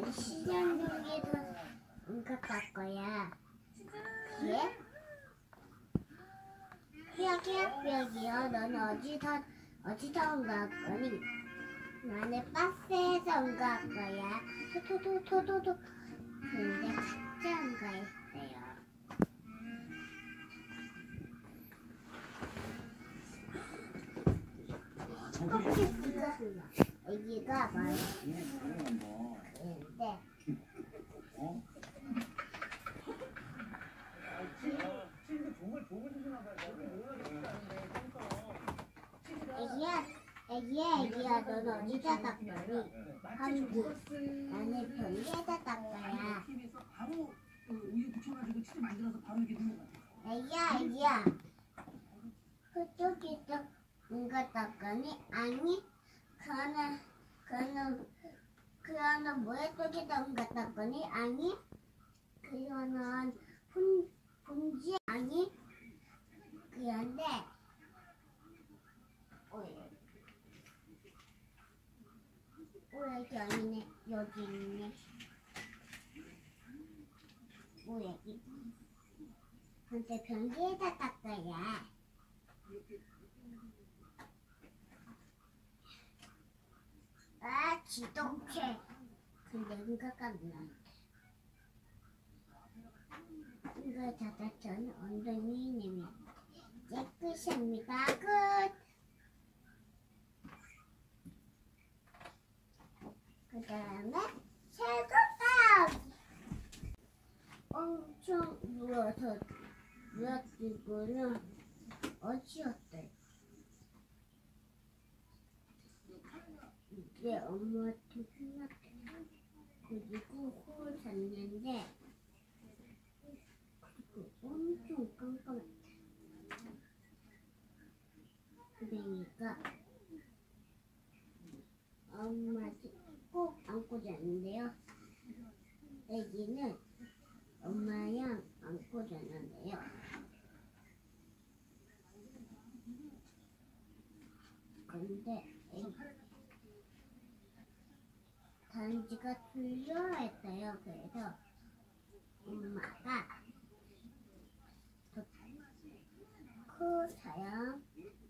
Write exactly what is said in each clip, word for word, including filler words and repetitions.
시장국에서 응급할 거야. 예? 삐약삐약삐약이요. 너는 어디서 어디서 응급할 거니? 나는 버스에서 응급할 거야. 토토토토토토. 근데 가짜 응급했어요. 애기가 많이 있는데 애기야, 애기야, 애기야, 넌 어디다 닦거니? 한국. 나는 변기에다 닦거야. 애기야, 애기야, 그쪽에서 뭔가 닦거니? 아니, 그거는, 그거는, 그거는 뭐에 쪽에다 뭔가 닦거니? 아니, 그거는 분, 분지 아니? 그런데 어, 어 여기 아니네. 여기 있네. 뭐 여기. 근데 변기에다 닦아야. 아, 지독해. 근데 응가가 안 나. 이거 닫았더니 엉덩이 내밀. 깨끗합니다. 끝. 그 다음에 새우깡. 엄청 누워서 누워지고는 어지었대. 이게 엄마한테 혼났대. 그리고 코를 잤는데 그리고 엄청 깜깜했대. 그러니까 엄마한테 꼭 안고 자는데요. 애기는 엄마랑 안고 자는데요. 근데 애기 단지가 tul려했어요. 그래서 엄마가 코 자요.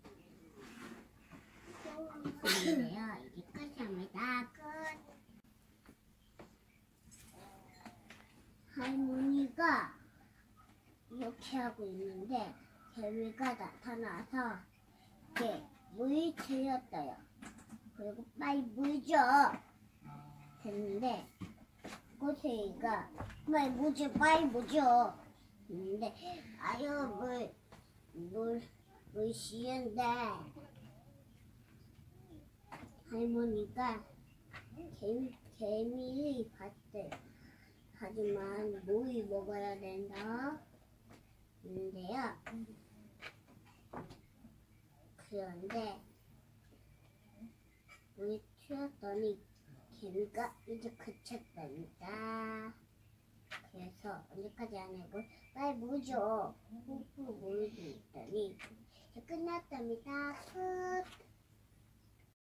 코인데요. 이제 끝입니다. 끝. 할머니가 이렇게 하고 있는데 개미가 나타나서 이렇게 물 채웠어요. 그리고 빨리 물 줘. 했는데 꼬세이가 빨리 물 줘, 빨리 물 줘. 했는데 아유 물, 물, 물 쉬는데 할머니가 개미, 개미를 봤어요. 하지만 물이 먹어야 된다. 근데요. 그런데 물이 튀었더니 개미가 이제 그쳤답니다. 그래서 언제까지 안 하고 빨리 물 줘. 푹푹 물고 있더니 이제 끝났답니다. 끝.